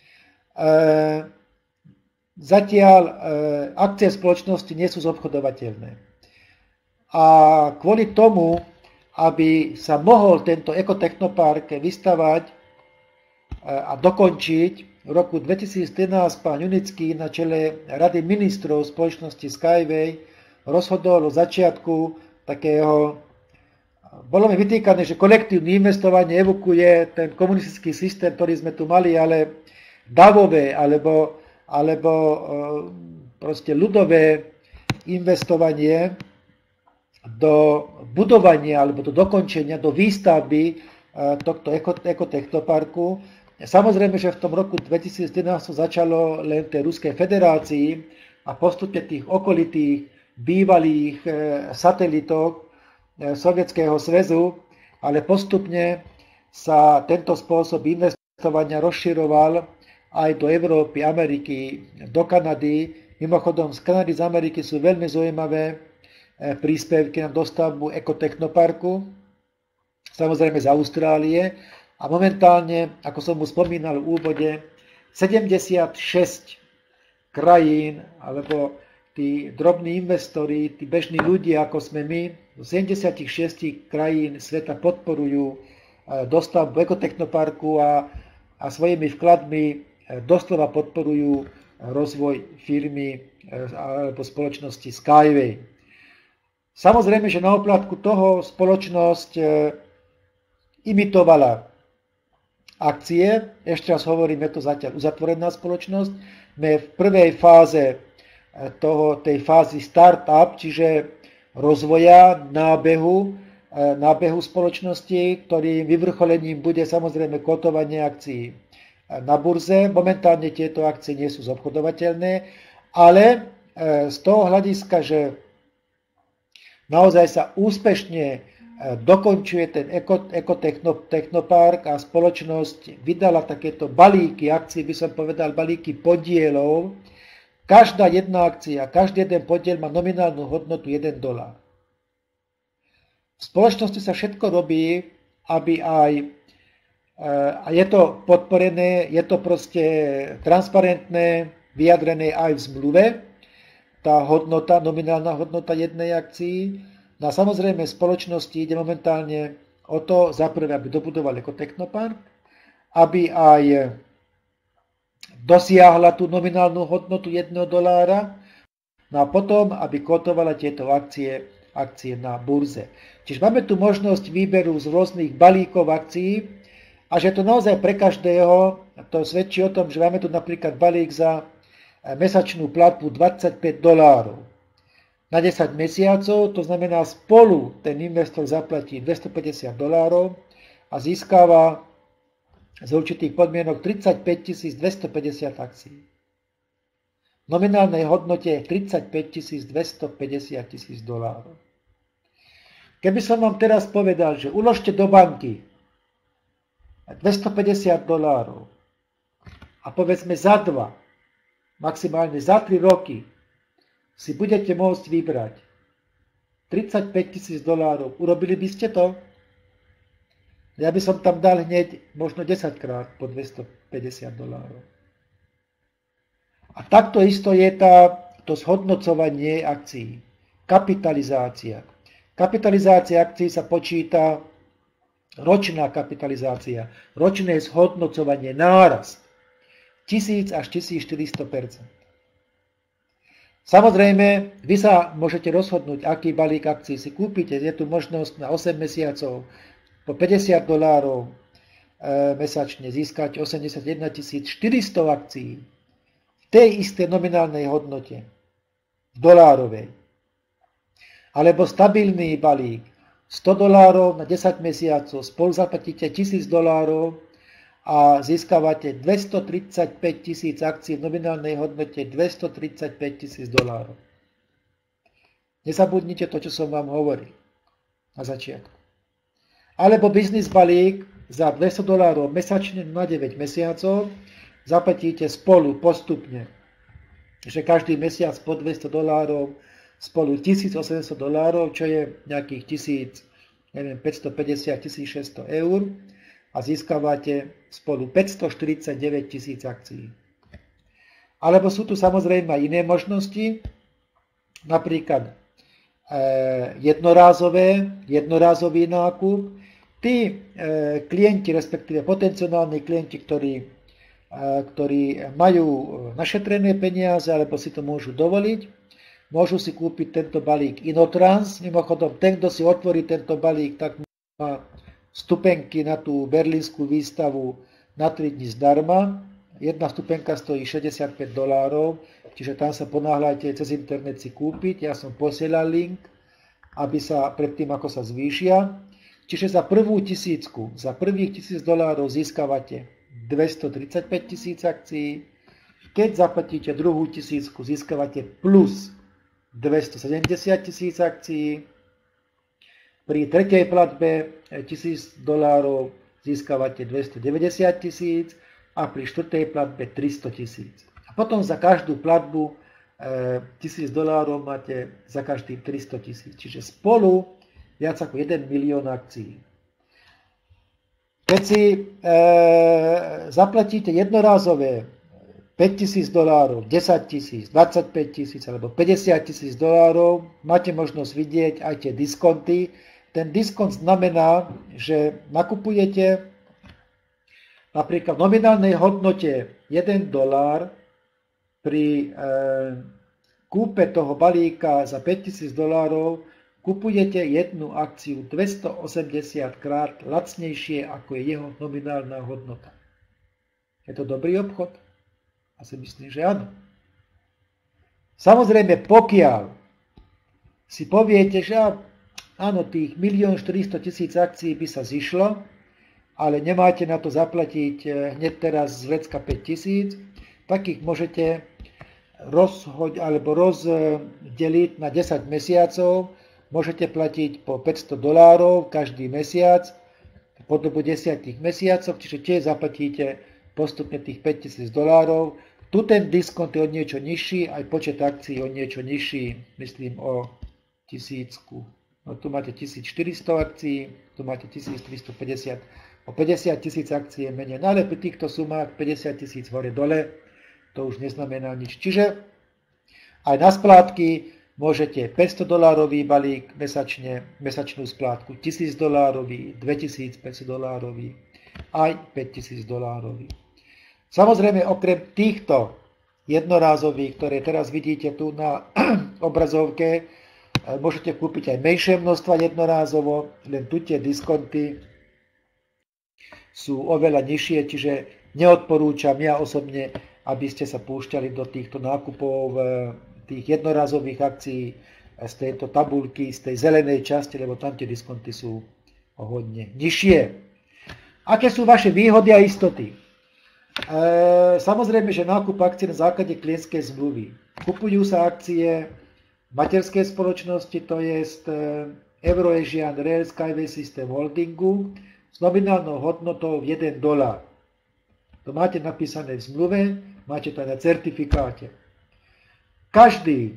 zatiaľ e, akcie spoločnosti nie sú zobchodovateľné. A kvôli tomu, aby sa mohol tento ekotechnopark vystavať e, a dokončiť, v roku dvetisíctrinásť pán Junický na čele Rady ministrov spoločnosti Skyway rozhodol o začiatku takého. Bolo mi vytýkané, že kolektívne investovanie evokuje ten komunistický systém, ktorý sme tu mali, ale davové alebo, alebo proste ľudové investovanie do budovania alebo do dokončenia, do výstavby tohto ekotechnoparku. Samozrejme, že v tom roku dvetisíctrinásť začalo len v tej Ruskej federácii a postupne tých okolitých bývalých satelitov Sovietskeho zväzu, ale postupne sa tento spôsob investovania rozširoval aj do Európy, Ameriky, do Kanady. Mimochodom, z Kanady, z Ameriky sú veľmi zaujímavé príspevky na dostavbu ekotechnoparku, samozrejme z Austrálie. A momentálne, ako som už spomínal v úvode, sedemdesiatšesť krajín, alebo tí drobní investori, tí bežní ľudia, ako sme my, z sedemdesiatšesť krajín sveta podporujú dostavbu ekotechnoparku a, a svojimi vkladmi doslova podporujú rozvoj firmy alebo spoločnosti Skyway. Samozrejme, že na oplátku toho spoločnosť imitovala akcie. Ešte raz hovorím, je to zatiaľ uzatvorená spoločnosť. Sme v prvej fáze toho, tej fázy startup, čiže rozvoja, nábehu. nábehu spoločnosti, ktorým vyvrcholením bude samozrejme kotovanie akcií na burze. Momentálne tieto akcie nie sú zobchodovateľné, ale z toho hľadiska, že naozaj sa úspešne dokončuje ten ekotechnopark a spoločnosť vydala takéto balíky akcií, by som povedal balíky podielov. Každá jedna akcia, každý jeden podiel má nominálnu hodnotu jeden dolár. V spoločnosti sa všetko robí, aby aj, a je to podporené, je to proste transparentné, vyjadrené aj v zmluve, tá hodnota, nominálna hodnota jednej akcii. No a samozrejme v spoločnosti ide momentálne o to, za prvé, aby dobudovali ekotechnopark, aby aj dosiahla tú nominálnu hodnotu jedného dolára, no a potom, aby kotovala tieto akcie, akcie na burze. Čiže máme tu možnosť výberu z rôznych balíkov akcií a že to naozaj pre každého, to svedčí o tom, že máme tu napríklad balík za mesačnú platbu dvadsaťpäť dolárov na desať mesiacov, to znamená spolu ten investor zaplatí dvestopäťdesiat dolárov a získava z určitých podmienok tridsaťpäť tisíc dvestopäťdesiat akcií. V nominálnej hodnote je tridsaťpäť tisíc dvestopäťdesiat tisíc dolárov. Keby som vám teraz povedal, že uložte do banky dvestopäťdesiat dolárov a povedzme za dva, maximálne za tri roky si budete môcť vybrať tridsaťpäť tisíc dolárov, urobili by ste to? Ja by som tam dal hneď možno desaťkrát po dvestopäťdesiat dolárov. A takto isto je tá, to zhodnocovanie akcií. Kapitalizácia. Kapitalizácia akcií sa počíta ročná kapitalizácia, ročné zhodnocovanie, nárast tisíc až tisícštyristo percent. Samozrejme, vy sa môžete rozhodnúť, aký balík akcií si kúpite. Je tu možnosť na osem mesiacov po päťdesiat dolárov e, mesačne získať osemdesiatjeden tisíc štyristo akcií v tej istej nominálnej hodnote, v dolárovej. Alebo stabilný balík, sto dolárov na desať mesiacov, spolu zaplatíte tisíc dolárov a získavate dvestotridsaťpäť tisíc akcií v nominálnej hodnote dvestotridsaťpäť tisíc dolárov. Nezabudnite to, čo som vám hovoril na začiatku. Alebo biznis balík za dvesto dolárov mesačne na deväť mesiacov zaplatíte spolu postupne, že každý mesiac po dvesto dolárov spolu tisícosemsto dolárov, čo je nejakých tisíc, neviem, päťstopäťdesiat až tisícšesťsto eur a získavate spolu päťstoštyridsaťdeväť tisíc akcií. Alebo sú tu samozrejme aj iné možnosti, napríklad e, jednorázové, jednorázový nákup. Tí e, klienti, respektíve potenciálni klienti, ktorí, e, ktorí majú našetrené peniaze alebo si to môžu dovoliť, môžu si kúpiť tento balík Inotrans. Mimochodom, ten, kto si otvorí tento balík, tak má vstupenky na tú berlínsku výstavu na tri dni zdarma. Jedna vstupenka stojí šesťdesiatpäť dolárov, čiže tam sa ponáhľajte cez internet si kúpiť. Ja som posielal link, aby sa predtým, ako sa zvýšia. Čiže za prvú tisícku, za prvých tisíc dolárov získavate dvestotridsaťpäť tisíc akcií. Keď zaplatíte druhú tisícku, získavate plus dvestosedemdesiat tisíc akcií. Pri tretej platbe tisíc dolárov získavate dvestodeväťdesiat tisíc a pri štvrtej platbe tristo tisíc. A potom za každú platbu tisíc dolárov máte za každým tristo tisíc. Čiže spolu viac ako jeden milión akcií. Keď si e, zaplatíte jednorázové päťtisíc dolárov, desať tisíc, dvadsaťpäť tisíc alebo päťdesiat tisíc dolárov, máte možnosť vidieť aj tie diskonty. Ten diskont znamená, že nakupujete napríklad v nominálnej hodnote jeden dolár pri e, kúpe toho balíka za päťtisíc dolárov kupujete jednu akciu dvestoosemdesiat krát lacnejšie, ako je jeho nominálna hodnota. Je to dobrý obchod? Asi myslím, že áno. Samozrejme, pokiaľ si poviete, že áno, tých milión štyristo tisíc akcií by sa zišlo, ale nemáte na to zaplatiť hneď teraz z vrecka päť tisíc, tak ich môžete rozhoď, alebo rozdeliť na desať mesiacov, môžete platiť po päťsto dolárov každý mesiac po dobu desať mesiacov, čiže tiež zaplatíte postupne tých päť tisíc dolárov. Tu ten diskont je o niečo nižší, aj počet akcií je o niečo nižší, myslím o tisícku. No, tu máte tisícštyristo akcií, tu máte tisíctristopäťdesiat. O päťdesiat tisíc akcií je menej. No ale pri týchto sumách päťdesiat tisíc hore dole, to už neznamená nič. Čiže aj na splátky môžete päťsto dolárový balík mesačne, mesačnú splátku, tisíc dolárový, dvetisícpäťsto dolárový, aj päťtisíc dolárový. Samozrejme, okrem týchto jednorázových, ktoré teraz vidíte tu na obrazovke, môžete kúpiť aj menšie množstva jednorázovo, len tu tie diskonty sú oveľa nižšie, čiže neodporúčam ja osobne, aby ste sa púšťali do týchto nákupov tých jednorazových akcií z tejto tabuľky, z tej zelenej časti, lebo tam tie diskonty sú o hodne nižšie. Aké sú vaše výhody a istoty? E, samozrejme, že nákup akcií na základe klientskej zmluvy. Kupujú sa akcie materskej spoločnosti, to je Euroasian Rail Skyway System Holdingu s nominálnou hodnotou jeden dolár. To máte napísané v zmluve, máte to aj na certifikáte. Každý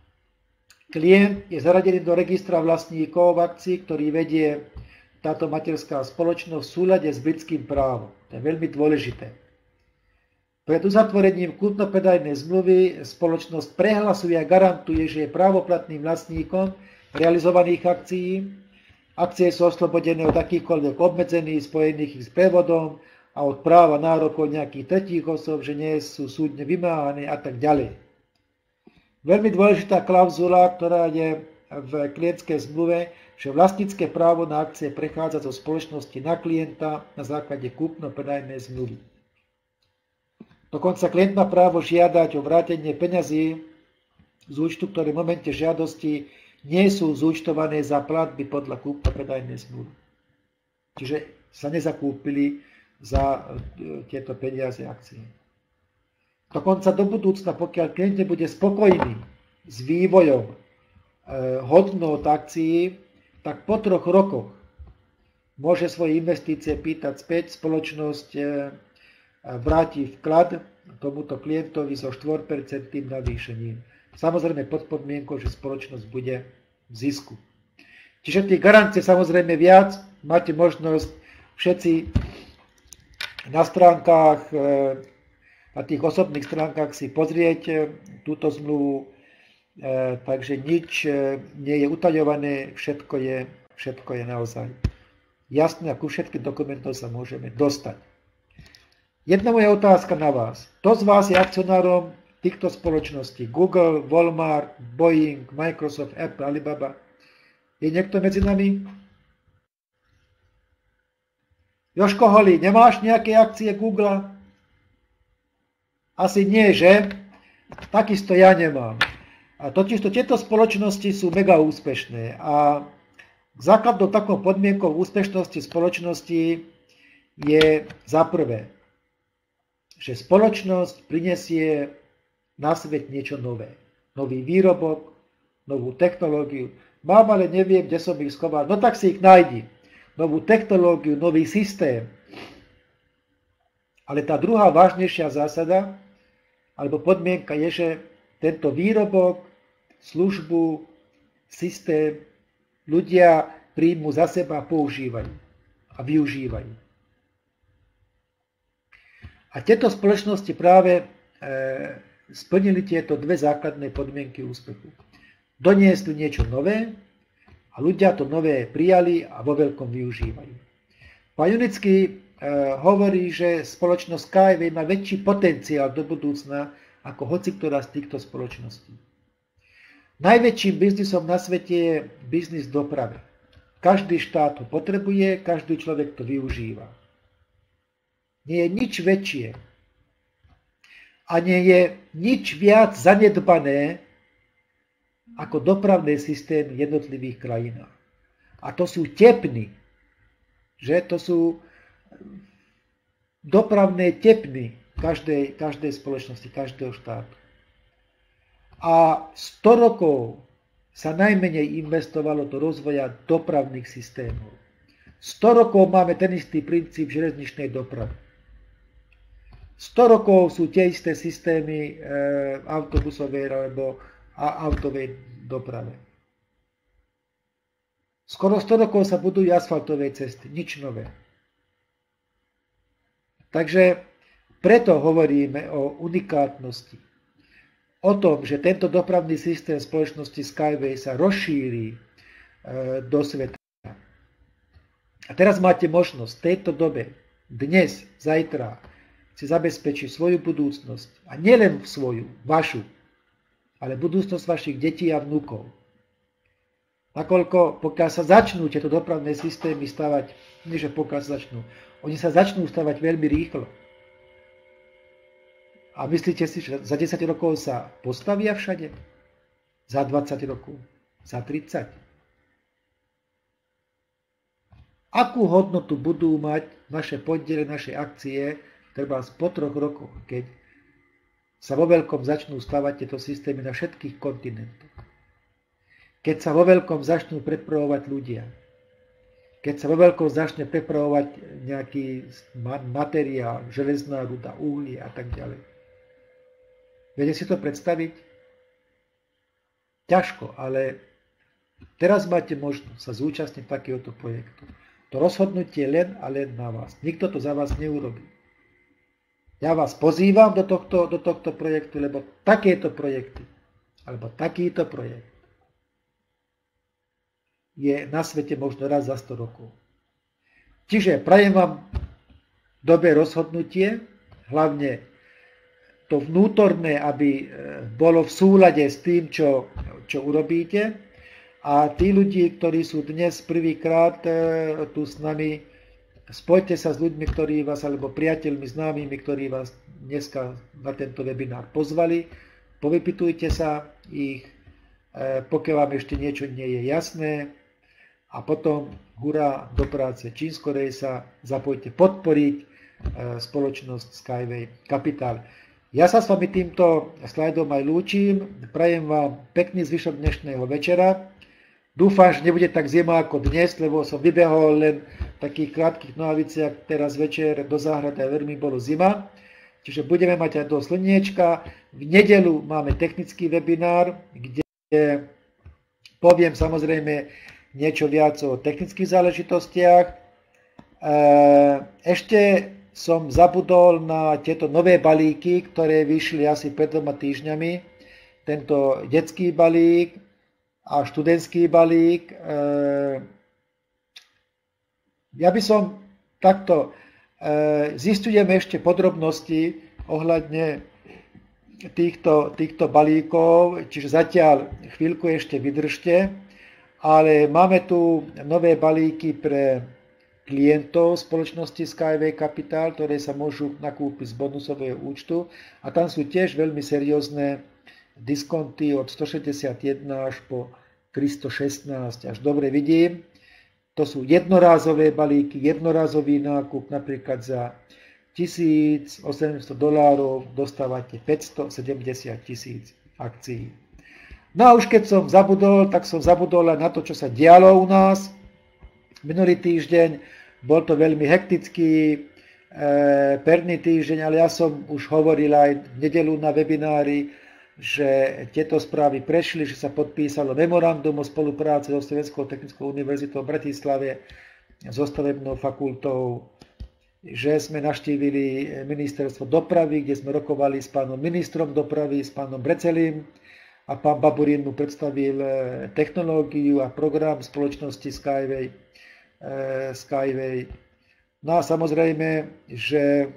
klient je zaradený do registra vlastníkov akcií, ktorý vedie táto materská spoločnosť v súlade s britským právom. To je veľmi dôležité. Pred uzatvorením kúpno-predajnej zmluvy spoločnosť prehlasuje a garantuje, že je právoplatným vlastníkom realizovaných akcií. Akcie sú oslobodené od akýchkoľvek obmedzení spojených s prevodom a od práva nárokov nejakých tretích osôb, že nie sú súdne vymáhané a tak ďalej. Veľmi dôležitá klauzula, ktorá je v klientskej zmluve, že vlastnícke právo na akcie prechádza zo spoločnosti na klienta na základe kúpno-predajnej zmluvy. Dokonca klient má právo žiadať o vrátenie peňazí z účtu, ktoré v momente žiadosti nie sú zúčtované za platby podľa kúpno-predajnej zmluvy. Čiže sa nezakúpili za tieto peniaze akcie. Dokonca do budúcna, pokiaľ klient bude spokojný s vývojom hodnôt akcií, tak po troch rokoch môže svoje investície pýtať späť, spoločnosť vráti vklad tomuto klientovi so štyri percentá navýšením. Samozrejme pod podmienkou, že spoločnosť bude v zisku. Čiže tých garancie samozrejme viac, máte možnosť všetci na stránkach, na tých osobných stránkach si pozrieť túto zmluvu, takže nič nie je utajované, všetko je, všetko je naozaj jasné a ku všetkým dokumentom sa môžeme dostať. Jedna moja otázka na vás. Kto z vás je akcionárom týchto spoločností? Google, Walmart, Boeing, Microsoft, Apple, Alibaba. Je niekto medzi nami? Jožko Holý, nemáš nejaké akcie Google? Asi nie, že? Takisto ja nemám. A totižto tieto spoločnosti sú mega úspešné a základnou takou podmienkou úspešnosti spoločnosti je za prvé, že spoločnosť prinesie na svet niečo nové. Nový výrobok, novú technológiu. Mám, ale neviem, kde som ich schoval. No tak si ich nájdi. Novú technológiu, nový systém. Ale tá druhá vážnejšia zásada, alebo podmienka je, že tento výrobok, službu, systém ľudia príjmu za seba, používajú a využívajú. A tieto spoločnosti práve e, splnili tieto dve základné podmienky úspechu. Doniesli niečo nové a ľudia to nové prijali a vo veľkom využívajú. Pán Junický e, hovorí, že spoločnosť Skyway má väčší potenciál do budúcna ako hociktorá z týchto spoločností. Najväčším biznisom na svete je biznis dopravy. Každý štát ho potrebuje, každý človek to využíva. Nie je nič väčšie a nie je nič viac zanedbané ako dopravný systém v jednotlivých krajinách. A to sú tepny. Že to sú dopravné tepny každej, každej spoločnosti, každého štátu. A sto rokov sa najmenej investovalo do rozvoja dopravných systémov. sto rokov máme ten istý princíp železničnej dopravy. sto rokov sú tie isté systémy e, autobusovej alebo a, autovej doprave. Skoro sto rokov sa budujú asfaltové cesty, nič nové. Takže preto hovoríme o unikátnosti. O tom, že tento dopravný systém spoločnosti Skyway sa rozšíri e, do sveta. A teraz máte možnosť v tejto dobe, dnes, zajtra, si zabezpečiť svoju budúcnosť. A nielen svoju, vašu, ale budúcnosť vašich detí a vnúkov. Nakoľko, pokiaľ sa začnú tieto dopravné systémy stavať, nie že pokiaľ sa začnú, oni sa začnú stavať veľmi rýchlo. A myslíte si, že za desať rokov sa postavia všade? Za dvadsať rokov? Za tridsať? Akú hodnotu budú mať naše podiely, naše akcie, treba po troch rokoch, keď sa vo veľkom začnú stavať tieto systémy na všetkých kontinentoch? Keď sa vo veľkom začnú prepravovať ľudia? Keď sa vo veľkom začne prepravovať nejaký materiál, železná ruda, uhlie a tak ďalej? Viete si to predstaviť? Ťažko, ale teraz máte možnosť sa zúčastniť takéhoto projektu. To rozhodnutie len a len na vás. Nikto to za vás neurobí. Ja vás pozývam do tohto, do tohto projektu, lebo takéto projekty, alebo takýto projekt je na svete možno raz za sto rokov. Čiže prajem vám dobré rozhodnutie, hlavne to vnútorné, aby bolo v súlade s tým, čo, čo urobíte. A tí ľudí, ktorí sú dnes prvýkrát tu s nami, spojte sa s ľuďmi, ktorí vás, alebo priateľmi, známymi, ktorí vás dneska na tento webinár pozvali. Povypytujte sa ich, pokiaľ vám ešte niečo nie je jasné. A potom hurá do práce. Čím skorej sa zapojte podporiť spoločnosť Skyway Capital. Ja sa s vami týmto slajdom aj lúčim. Prajem vám pekný zvyšok dnešného večera. Dúfam, že nebude tak zima ako dnes, lebo som vybehol len v takých krátkych nohaviciach teraz večer do záhrady a veľmi bolo zima. Čiže budeme mať aj do slniečka. V nedeľu máme technický webinár, kde poviem samozrejme niečo viac o technických záležitostiach. Ešte som zabudol na tieto nové balíky, ktoré vyšli asi pred dvoma týždňami. Tento detský balík a študentský balík. Ja by som takto, zistujeme ešte podrobnosti ohľadne týchto, týchto balíkov, čiže zatiaľ chvíľku ešte vydržte, ale máme tu nové balíky pre klientov spoločnosti Skyway Capital, ktoré sa môžu nakúpiť z bonusového účtu a tam sú tiež veľmi seriózne diskonty od stošesťdesiatjeden až po tristošestnásť, až dobre vidím. To sú jednorázové balíky, jednorázový nákup, napríklad za tisícosemsto dolárov dostávate päťstosedemdesiat tisíc akcií. No a už keď som zabudol, tak som zabudol aj na to, čo sa dialo u nás. Minulý týždeň bol to veľmi hektický e, perný týždeň, ale ja som už hovoril aj v nedeľu na webinári, že tieto správy prešli, že sa podpísalo memorandum o spolupráci so Slovenskou technickou univerzitou v Bratislave, so stavebnou fakultou, že sme navštívili ministerstvo dopravy, kde sme rokovali s pánom ministrom dopravy, s pánom Brecelým a pán Baburín mu predstavil technológiu a program spoločnosti Skyway. Skyway. No a samozrejme, že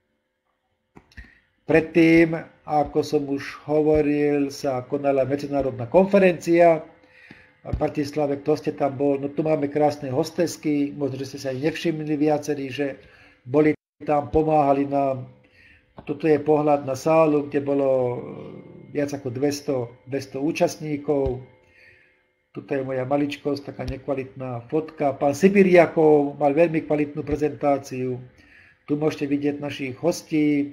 predtým, ako som už hovoril, sa konala medzinárodná konferencia v Bratislave, kto ste tam bol, no tu máme krásne hostesky, možno, že ste sa aj nevšimli viacerí, že boli tam, pomáhali nám. Toto je pohľad na sálu, kde bolo viac ako dvesto, dvesto účastníkov. Tuto je moja maličkosť, taká nekvalitná fotka. Pán Sibiriakov mal veľmi kvalitnú prezentáciu. Tu môžete vidieť našich hostí e,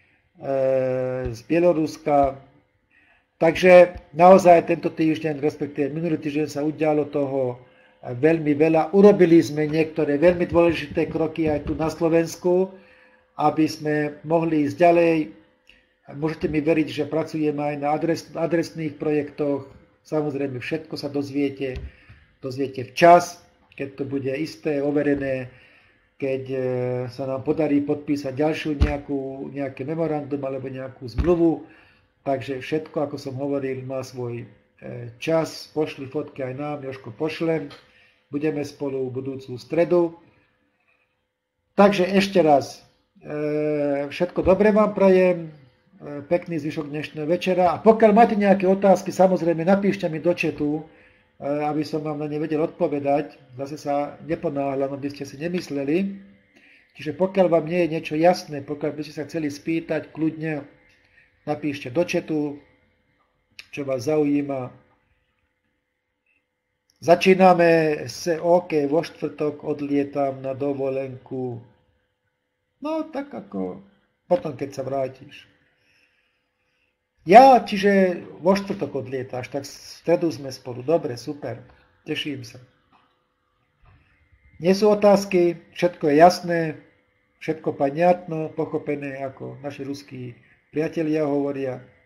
z Bieloruska. Takže naozaj tento týždeň, respektíve minulý týždeň sa udialo toho veľmi veľa. Urobili sme niektoré veľmi dôležité kroky aj tu na Slovensku, aby sme mohli ísť ďalej. Môžete mi veriť, že pracujeme aj na adres, adresných projektoch. Samozrejme, všetko sa dozviete, dozviete včas, keď to bude isté, overené, keď sa nám podarí podpísať ďalšiu nejakú, nejaké memorandum alebo nejakú zmluvu. Takže všetko, ako som hovoril, má svoj čas. Pošli fotky aj nám, Jožko pošlem. Budeme spolu budúcu stredu. Takže ešte raz, všetko dobré vám prajem. Pekný zvyšok dnešného večera. A pokiaľ máte nejaké otázky, samozrejme napíšte mi do chatu, aby som vám na ne vedel odpovedať. Zase sa neponáhľam, aby ste si nemysleli. Čiže pokiaľ vám nie je niečo jasné, pokiaľ by ste sa chceli spýtať, kľudne napíšte do chatu, čo vás zaujíma. Začíname s OK, vo štvrtok odlietam na dovolenku. No tak ako potom, keď sa vrátiš. Ja, čiže vo štvrtok odlietáš, tak v stredu sme spolu. Dobre, super, teším sa. Nie sú otázky, všetko je jasné, všetko paniatno, pochopené, ako naši ruskí priatelia hovoria.